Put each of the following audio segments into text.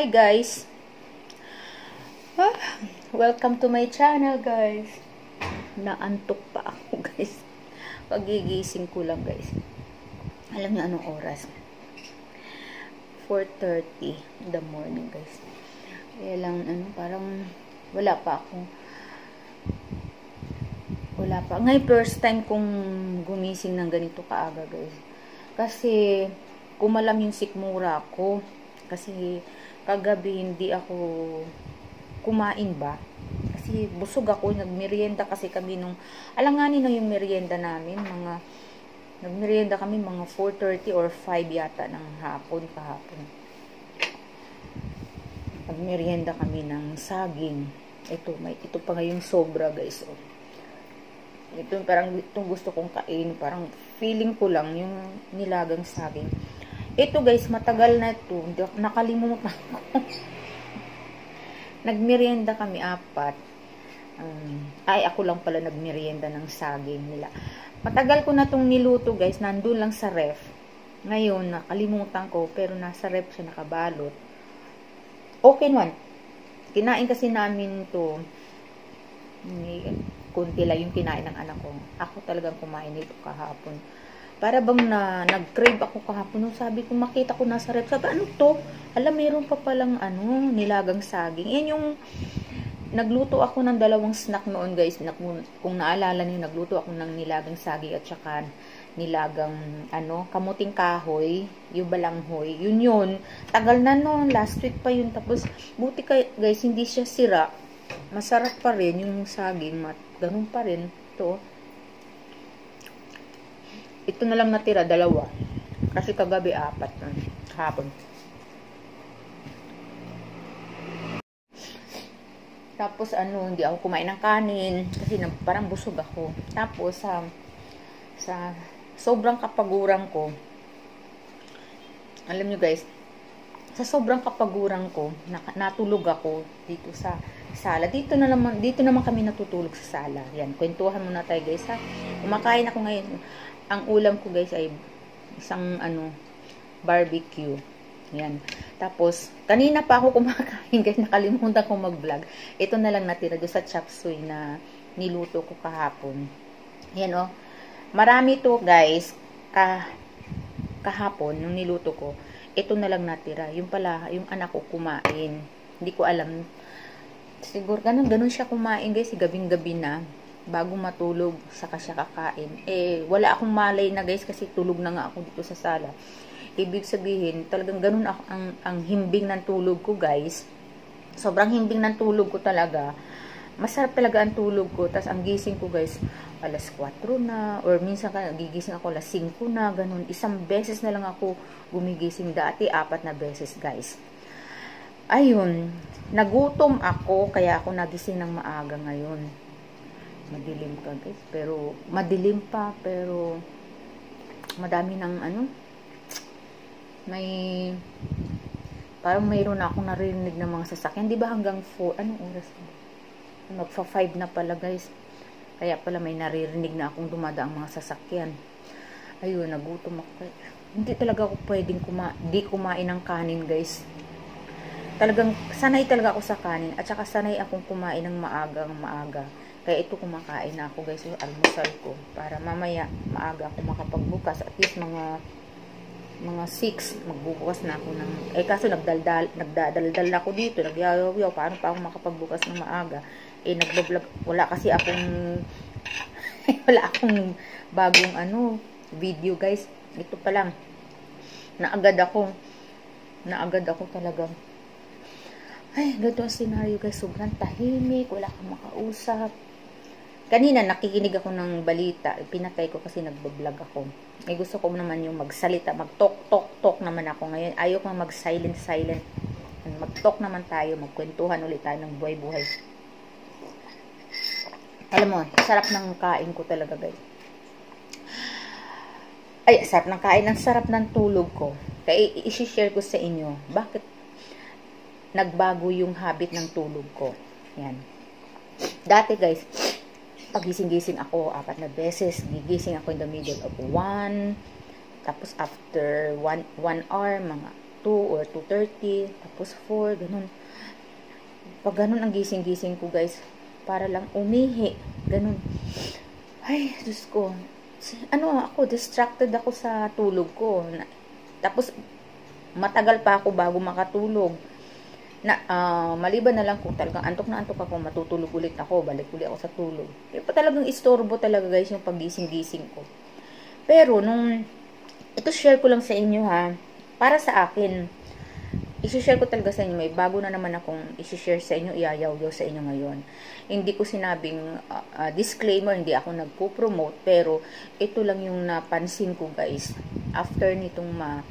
Hi guys! Welcome to my channel guys. Naantok pa ako guys. Pagigising ko lang guys. Alam niyo anong oras? 4:30 in the morning guys. Kaya lang parang wala pa. Ngayon first time kong gumising ng ganito kaaga guys. Kasi kumalam yung sikmura ko. Kasi kagabi hindi ako kumain ba. Kasi busog ako. Nagmerienda kasi kami nung alanganin na yung merienda namin. Nagmerienda kami mga 4:30 or 5 yata ng hapon kahapon. Nagmerienda kami ng saging. Ito pa ngayong sobra guys. Oh. Ito parang itong gusto kong kain. Parang feeling ko lang yung nilagang saging. Ito guys, matagal na ito. Nakalimutan ko. Nagmerienda kami 4. Ako lang pala nagmerienda ng saging nila. Matagal ko na itong niluto guys. Nandun lang sa ref. Ngayon, nakalimutan ko. Pero nasa ref siya nakabalot. Okay naman. Kinain kasi namin ito. Kunti lang yung kinain ng anak ko. Ako talagang kumain nito kahapon. Para bang nag-crave ako kahapon. Sabi ko, makita ko nasa ref. Sabi, ano to? Alam, meron pa palang nilagang saging. Yan yung, nagluto ako ng 2 snack noon guys. Kung naalala niyo, nagluto ako ng nilagang saging at saka nilagang, kamuting kahoy, yung balanghoy. Yun. Tagal na noon. Last week pa yun. Tapos, buti guys, hindi siya sira. Masarap pa rin yung saging. Ganun pa rin. Ito na lang natira, 2. Kasi kagabi 4 na. Hapon. Tapos hindi ako kumain ng kanin. Kasi parang busog ako. Tapos sa sobrang kapaguran ko. Alam nyo guys. Sa sobrang kapaguran ko. Natulog ako dito sa sala. Dito naman kami natutulog sa sala. Yan, kwentuhan muna tayo guys ha. Kumakain ako ngayon. Ang ulam ko guys ay isang barbecue. Yan. Tapos, kanina pa ako kumakain guys. Nakalimutan ko mag-vlog. Ito na lang natira doon sa chop suey na niluto ko kahapon. Yan oh. Marami to guys. Kahapon, nung niluto ko. Ito na lang natira. Yung pala, yung anak ko kumain. Hindi ko alam. Siguro, ganun siya kumain guys. Gabing-gabi na. Bago matulog, saka siya kakain. Wala akong malay na guys kasi tulog na nga ako dito sa sala. Ibig sabihin, talagang ganun ang himbing ng tulog ko guys. Sobrang himbing ng tulog ko talaga. Masarap talaga ang tulog ko. Tapos ang gising ko guys, alas 4 na. Or minsan gigising ako alas 5 na. Ganun. Isang beses na lang ako gumigising. Dati 4 na beses guys. Ayun. Nagutom ako. Kaya ako nagising ng maaga ngayon. Madilim ka guys, pero madilim pa, pero madami ng parang mayroon na akong narinig ng mga sasakyan. Di ba hanggang 4, anong oras? Magfa 5 na pala guys. Kaya pala may naririnig na akong dumadaang mga sasakyan. Ayun, nagutom ako. Hindi talaga ako pwedeng kumain ng kanin guys. Talagang sanay talaga ako sa kanin. At saka sanay akong kumain ng maaga. Kaya ito kumakain na ako guys, yung almusal ko. Para mamaya maaga ako makapagbukas. At least mga 6, magbubukas na ako ng... kaso nagdadaldal ako dito. Nagyayaw-yaw. Paano pa ako makapagbukas ng maaga? Nagbablog. Wala kasi akong... wala akong bagong video guys. Ito pa lang. Naagad ako talaga. Ay, ganito ang scenario guys. Sobrang tahimik. Wala kang makausap. Kanina, nakikinig ako ng balita. Pinatay ko kasi nagbablog ako. Gusto ko naman yung magsalita. Mag-talk naman ako ngayon. Ayaw ko mag-silent. Mag-talk naman tayo. Magkwentuhan ulit tayo ng buhay-buhay. Alam mo, sarap ng kain ko talaga guys. Sarap ng kain. Ang sarap ng tulog ko. Kaya i-share ko sa inyo. Bakit nagbago yung habit ng tulog ko. Yan. Dati guys, pagising-gising ako 4 na beses. Gigising ako in the middle of 1. Tapos after 1 hour, mga 2 or 2:30, tapos 4, ganun. Pag ganun ang gising-gising ko, guys, para lang umihi, ganun. Ay, Diyos ko. Distracted ako sa tulog ko. Tapos, matagal pa ako bago makatulog. Maliban na lang kung talagang antok na antok ako, matutulog ulit ako, balik ulit ako sa tulog. Kaya pa talagang istorbo talaga, guys, yung paggising-gising ko. Pero, ito share ko lang sa inyo, ha, para sa akin, isi-share ko talaga sa inyo, may bago na naman akong isi-share sa inyo, iayaw-yaw sa inyo ngayon. Hindi ko sinabing disclaimer, hindi ako nagpo-promote, pero ito lang yung napansin ko, guys, after nitong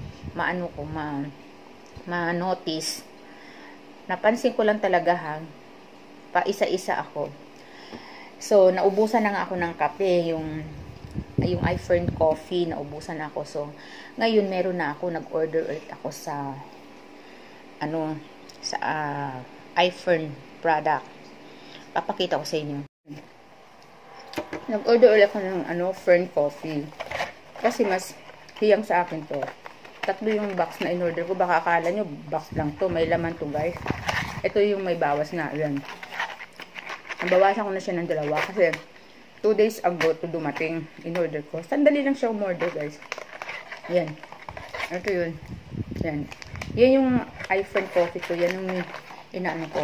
ma-notice, napansin ko lang talaga, ha, pa isa-isa ako. So, naubusan na nga ako ng kape, yung iFern coffee, naubusan na ako. So, ngayon meron na ako, nag-order ulit ako sa iFern product. Papakita ko sa inyo. Nag-order ulit ako ng Fern coffee. Kasi mas hiyang sa akin to. 3 yung box na in-order ko. Baka akala nyo, box lang to. May laman to, guys. Ito yung may bawas na. Yan. Nabawasan ko na siya ng 2 kasi 2 days ago to dumating. In-order ko. Sandali lang siya umorder, guys. Yan. Ito yun. Yan. Yan yung iFern coffee ko. Yan yung inaano ko.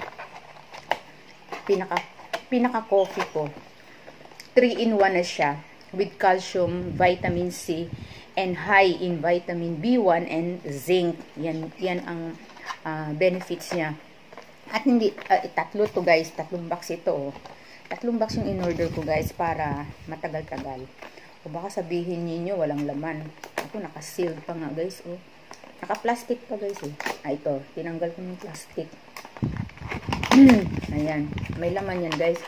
Pinaka coffee ko. 3-in-1 na siya. With calcium, vitamin C, and high in vitamin B1 and zinc. Yan ang benefits niya. At hindi, 3 to, guys. 3 box ito. 3 box yung in-order ko, guys, para matagal-tagal. O baka sabihin niyo walang laman. Ito, naka-sealed pa nga, guys. O, naka-plastic pa, guys. Ito, tinanggal ko yung plastic. Ayan. May laman yan, guys.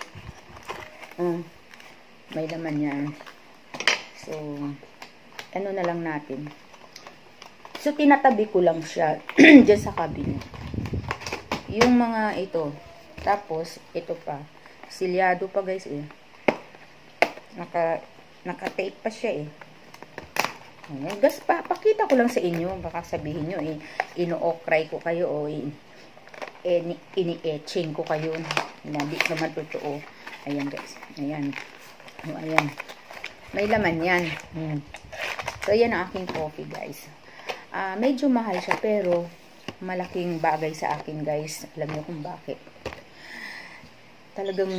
May laman yan. So, ano na lang natin. So, tinatabi ko lang siya dyan sa cabinet. Yung mga ito. Tapos, ito pa. Silyado pa, guys, Naka-tape pa siya, Ayan, gas pa. Pakita ko lang sa inyo. Baka sabihin nyo, ino-okray ko kayo o ini-etching ko kayo. Hindi naman totoo. Ayan, guys. Ayan. Ayan. May laman yan. So, ayan ang aking coffee, guys. Medyo mahal siya, pero malaking bagay sa akin, guys. Alam niyo kung bakit. Talagang,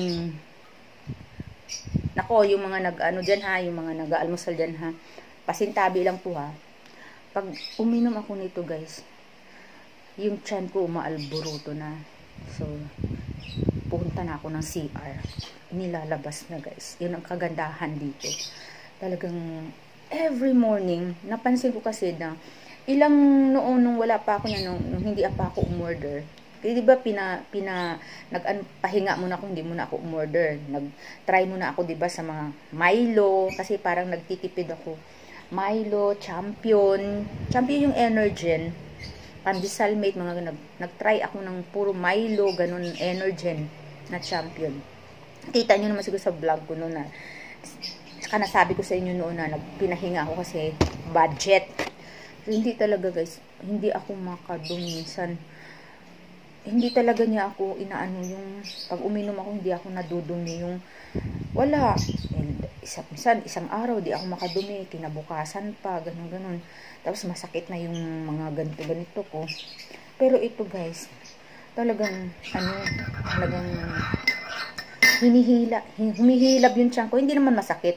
nako, yung mga yung mga nag-aalmusal dyan, ha. Pasintabi lang po, ha. Pag uminom ako nito, guys, yung tiyan ko umaalburuto na. So, pupunta na ako ng CR. Nilalabas na, guys. Yun ang kagandahan dito. Talagang every morning, napansin ko kasi na noon nung wala pa ako nung hindi pa ako umorder. Kasi diba pahinga muna ako, hindi muna ako umorder. Nag-try muna ako, diba, sa mga Milo, kasi parang nagtitipid ako. Milo, Champion yung Energen, Pandisalmate, nag-try ako ng puro Milo, ganun, Energen na Champion. Kita nyo naman siguro sa vlog ko noon na, saka nasabi ko sa inyo noon na pinahinga ako kasi budget. So, hindi talaga, guys, hindi ako makadumi. Minsan, hindi talaga niya ako inaano yung, pag uminom ako, hindi ako nadudumi yung, wala. Minsan, isang araw, di ako makadumi, kinabukasan pa, ganun. Tapos, masakit na yung mga ganito ko. Pero ito, guys, talagang, talagang, humihilab yung tiyan ko. Hindi naman masakit.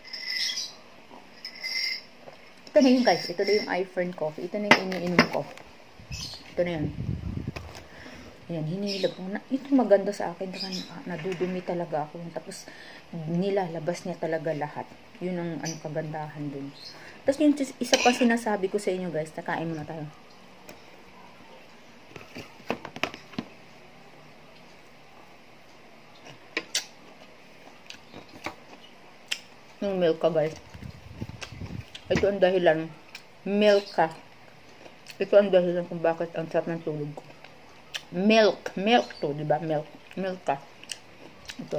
Ito na yun, guys. Ito na yung iFern coffee. Ito na yung iniinom ko. Ito na yun. Ayan, hinihilab ko. Ito maganda sa akin. Nadudumi talaga ako. Tapos, nilalabas niya talaga lahat. Yun ang kagandahan dun. Tapos, yung isa pa sinasabi ko sa inyo, guys. Nakain muna tayo. Yung milk ka, guys. Ito ang dahilan. Milk ka. Ito ang dahilan kung bakit ang sarap ng tulog ko. Milk to, diba? Milk ka. Ito.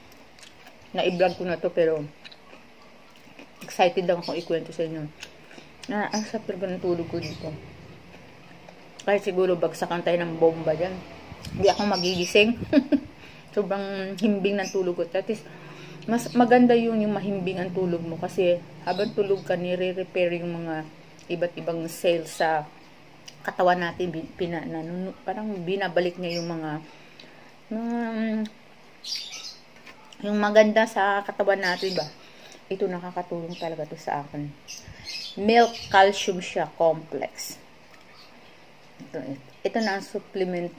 Na-i-vlog ko na to, pero excited lang akong ikwento sa inyo. Ang sapir ko ng tulog ko dito. Kahit siguro bagsakan tayo ng bomba dyan. Hindi ako magigising. Sobrang himbing ng tulog ko. That is, mas maganda yung mahimbing ang tulog mo. Kasi habang tulog ka, nire-repair yung mga iba't ibang cells sa katawan natin. Parang binabalik niya yung mga yung maganda sa katawan natin ba. Ito nakakatulong talaga to sa akin. Milk calcium siya complex. Ito na ang supplement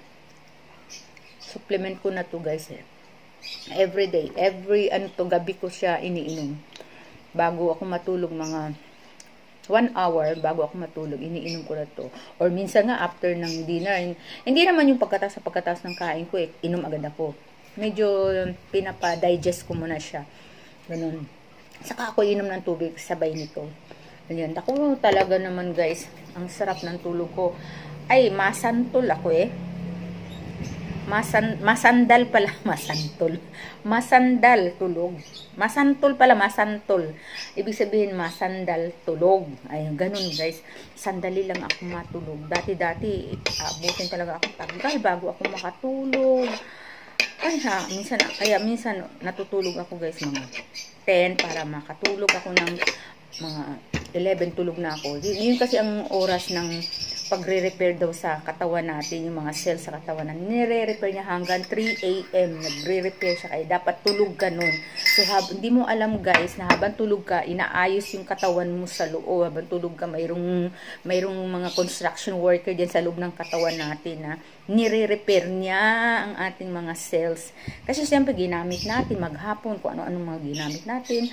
ko na to guys. Every day, gabi ko siya iniinom. Bago ako matulog, mga 1 hour bago ako matulog, iniinom ko na to. Or minsan nga after ng dinner, hindi naman yung pagkatapos ng kain ko, inom agad ako. Medyo pinapa-digest ko muna siya. Ganun. Saka ako inom ng tubig sabay nito. Ganyan. Ako talaga naman guys, ang sarap ng tulog ko. Ay, masantol ako masandal pala, masandal tulog. Masantol pala, masantol. Ibig sabihin, masandal tulog. Ayun, ganun guys. Sandali lang ako matulog. Dati, abutin talaga ako tagal bago ako makatulog. Kaya minsan natutulog ako guys mga 10 para makatulog ako ng mga 11 tulog na ako. Yun kasi ang oras ng pagre-repair daw sa katawan natin, yung mga cells sa katawan natin. Nire-repair niya hanggang 3 AM. Nagre-repair siya kaya dapat tulog ka nun. So, hindi mo alam guys na habang tulog ka, inaayos yung katawan mo sa loob. Habang tulog ka, mayroong mga construction worker dyan sa loob ng katawan natin na nire-repair niya ang ating mga cells. Kasi siyempre ginamit natin maghapon kung ano-ano mga ginamit natin.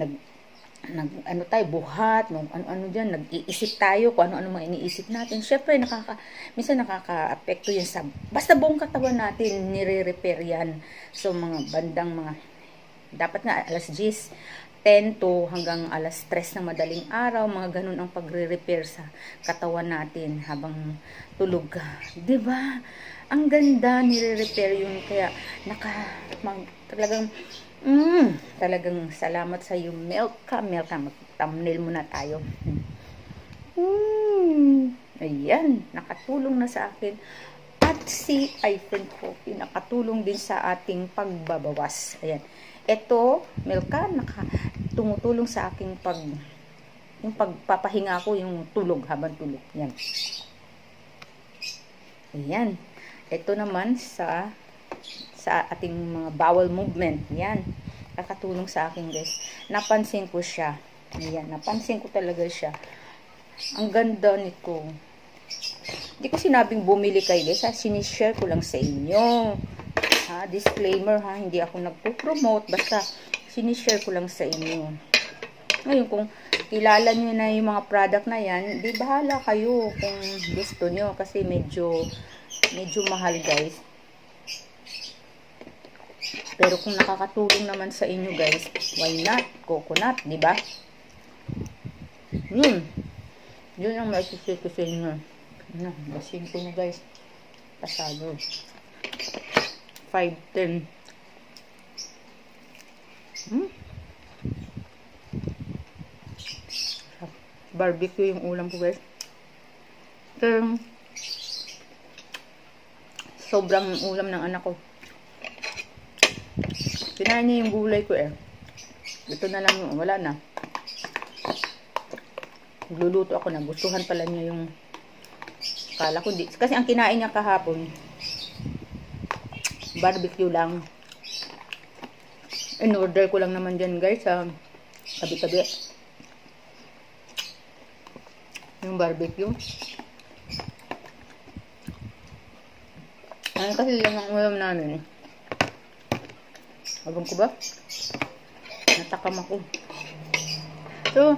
Buhat, ano dyan, nag-iisip tayo kung ano-ano mga iniisip natin. Siyempre, minsan nakaka-apekto yan sa, basta buong katawan natin, nire-repair yan. So, mga bandang dapat nga alas 10 to hanggang alas 3 ng madaling araw, mga ganun ang pagre-repair sa katawan natin habang tulog ka. Diba? Ang ganda, nire-repair yun. Kaya, talagang salamat sa iyo, Milka. Mag-thumbnail muna tayo. Ayan, nakatulong na sa akin. At si iPhone Coffee, nakatulong din sa ating pagbabawas. Ayan. Ito, Milka, tumutulong sa aking yung pagpapahinga ko, yung tulog habang tulog. Yan. Ayan. Ito naman sa ating mga bowel movement. Yan. Nakatulong sa akin guys. Napansin ko siya. Ayan. Napansin ko talaga siya. Ang ganda nito. Hindi ko sinabing bumili kayo guys. Sinishare ko lang sa inyo. Disclaimer hindi ako nagpo-promote. Basta sinishare ko lang sa inyo. Ngayon kung kilala nyo na yung mga product na yan, di bahala kayo kung gusto nyo. Kasi medyo mahal guys. Pero kung nakakatulong naman sa inyo guys, why not? Coconut, di ba? Yun ang maisisip ko sa inyo. Basin ko na guys. Pasado. 5-10. Barbecue yung ulam ko guys. Sobrang ulam ng anak ko. Kinain niya yung gulay ko Ito na lang yung, wala na. Nagluluto ako, nagustuhan pala niya yung, kala ko di. Kasi ang kinain niya kahapon, barbecue lang. In-order ko lang naman dyan guys, sa tabi-tabi. Yung barbecue. Kasi lang ang ulam namin Abang ko ba? Natakam ako. So,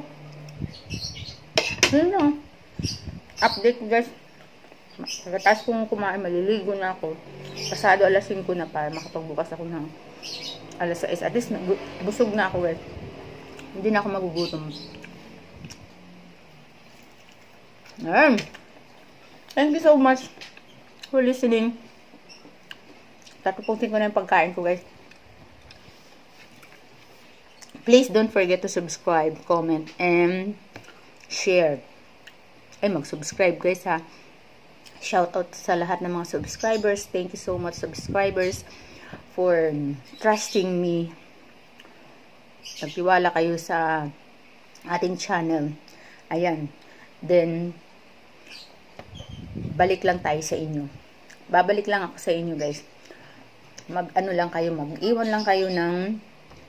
yun lang. Update guys. Pagkatapos kong kumain, maliligo na ako. Pasado alas 5 na para makapagbukas ako ng alas 6. At least, busog na ako guys. Hindi na ako magugutom. Thank you so much for listening. Tatapusin ko na yung pagkain ko guys. Please don't forget to subscribe, comment, and share. Ay, mag-subscribe guys ha. Shoutout sa lahat ng mga subscribers. Thank you so much subscribers for trusting me. Nagtiwala kayo sa ating channel. Ayan. Then, balik lang tayo sa inyo. Babalik lang ako sa inyo guys. Mag-ano lang kayo, mag-iwan lang kayo ng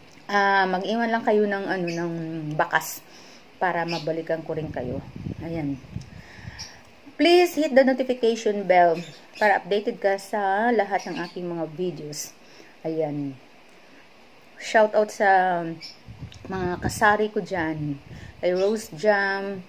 ng bakas para mabalikan ko rin kayo. Ayan. Please hit the notification bell para updated ka sa lahat ng aking mga videos. Ayan. Shout out sa mga kasari ko dyan. Kay Rose Jam.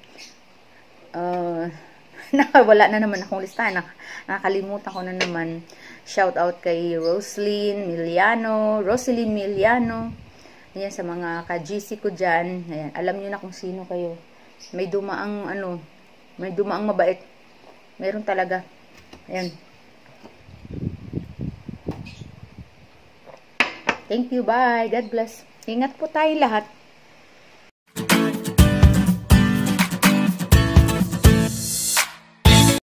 Wala na naman akong listahan. Nakakalimutan ko na naman. Shout out kay Roselyn Miliano. Ayan, sa mga ka-GC ko dyan. Ayan, alam nyo na kung sino kayo. May dumaang mabait. Meron talaga. Ayan. Thank you, bye. God bless. Ingat po tayo lahat.